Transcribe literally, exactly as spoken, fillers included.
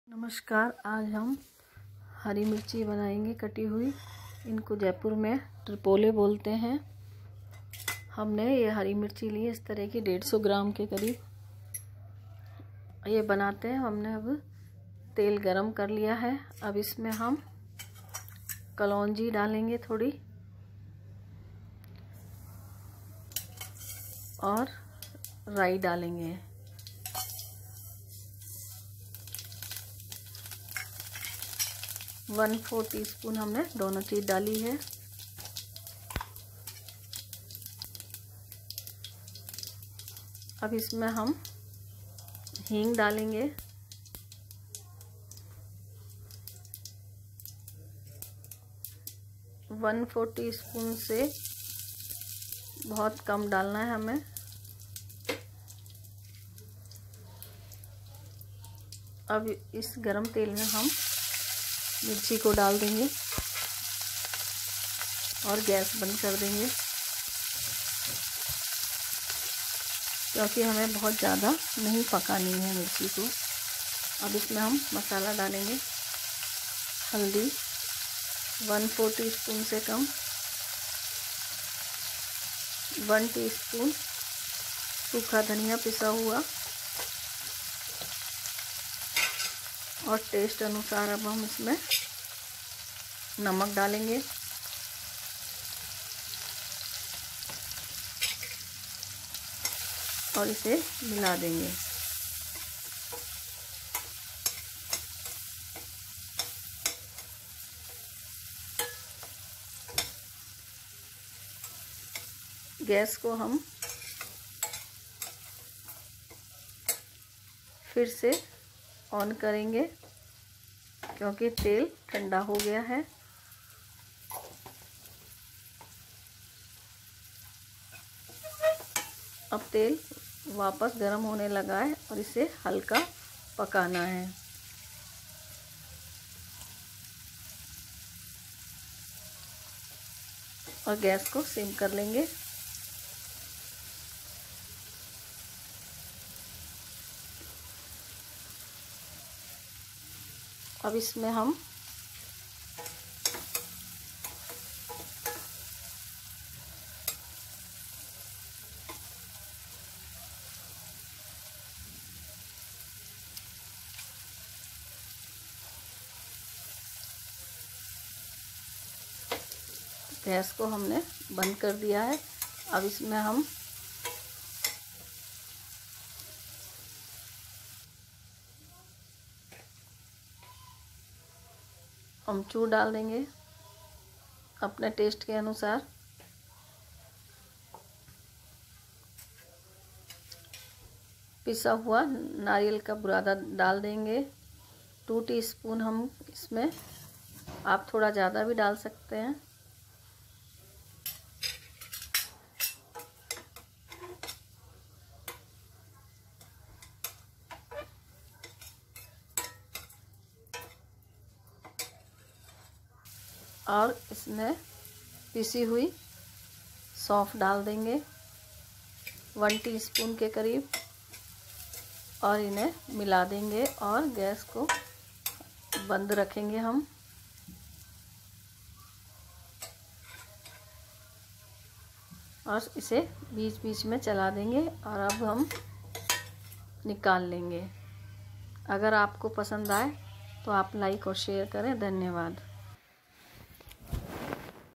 नमस्कार। आज हम हरी मिर्ची बनाएंगे कटी हुई। इनको जयपुर में त्रिपोले बोलते हैं। हमने ये हरी मिर्ची ली है इस तरह की डेढ़ सौ ग्राम के करीब। ये बनाते हैं। हमने अब तेल गरम कर लिया है। अब इसमें हम कलौंजी डालेंगे थोड़ी और राई डालेंगे। वन फोर टीस्पून हमने दोनों चीज़ डाली है। अब इसमें हम हींग डालेंगे। वन फोर टीस्पून से बहुत कम डालना है हमें। अब इस गरम तेल में हम मिर्ची को डाल देंगे और गैस बंद कर देंगे, क्योंकि हमें बहुत ज़्यादा नहीं पकानी है मिर्ची को। अब इसमें हम मसाला डालेंगे। हल्दी वन फोर टीस्पून से कम, वन टीस्पून सूखा धनिया पिसा हुआ और टेस्ट अनुसार अब हम इसमें नमक डालेंगे। और इसे मिला देंगे। गैस को हम फिर से ऑन करेंगे, क्योंकि तेल ठंडा हो गया है। अब तेल वापस गर्म होने लगा है और इसे हल्का पकाना है। और गैस को सिम कर लेंगे। अब इसमें हम गैस को हमने बंद कर दिया है। अब इसमें हम अमचूर डाल देंगे अपने टेस्ट के अनुसार। पिसा हुआ नारियल का बुरादा डाल देंगे टू टीस्पून हम इसमें। आप थोड़ा ज़्यादा भी डाल सकते हैं। और इसमें पिसी हुई सौंफ डाल देंगे वन टीस्पून के करीब और इन्हें मिला देंगे और गैस को बंद रखेंगे हम। और इसे बीच बीच में चला देंगे और अब हम निकाल लेंगे। अगर आपको पसंद आए तो आप लाइक और शेयर करें। धन्यवाद।